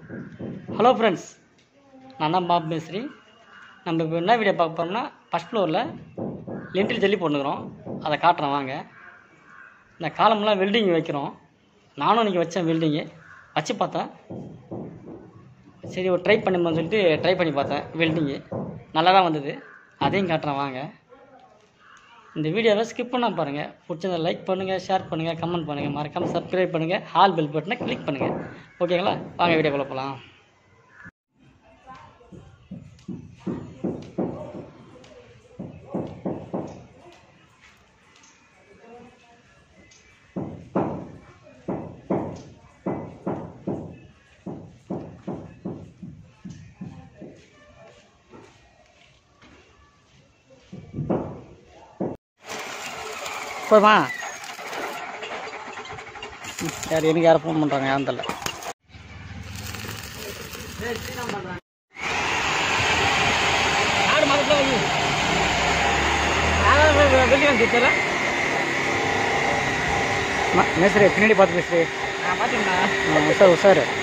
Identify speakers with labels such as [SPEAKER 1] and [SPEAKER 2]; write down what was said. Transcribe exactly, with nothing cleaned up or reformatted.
[SPEAKER 1] Hello friends, நான் தான் pop மேஸ்திரி. நம்ம இப்போ என்ன வீடியோ பார்க்க போகிறோம்னா, ஃபஸ்ட் ஃப்ளோரில் லிண்டில் ஜல்லி போட்டுக்கிறோம். அதை காட்டுறேன் வாங்க. இந்த காலம்லாம் வெல்டிங் வைக்கிறோம். நானும் இன்றைக்கி வச்சேன் வெல்டிங்கு வச்சு பார்த்தேன். சரி ஒரு ட்ரை பண்ணும்போது சொல்லிட்டு ட்ரை பண்ணி பார்த்தேன். வெல்டிங்கு நல்லா தான் வந்தது. அதையும் காட்டுறேன் வாங்க. இந்த வீடியோவை ஸ்கிப் பண்ணால் பாருங்கள். பிடிச்சதை லைக் பண்ணுங்கள், ஷேர் பண்ணுங்கள், கமெண்ட் பண்ணுங்கள், மறக்காமல் சப்ஸ்கிரைப் பண்ணுங்கள், ஆல் பெல் பட்டனை கிளிக் பண்ணுங்கள். ஓகேங்களா? வாங்க வீடியோக்குள்ள போகலாம். போதுமா? யார் எனக்கு யாரை ஃபோன் பண்ணுறாங்க? யாரும் தெரியல. மேஸ்திரி பின்னாடி பார்த்து பேசுகிறேன். பார்த்தீங்களா? உஷார் உஷார்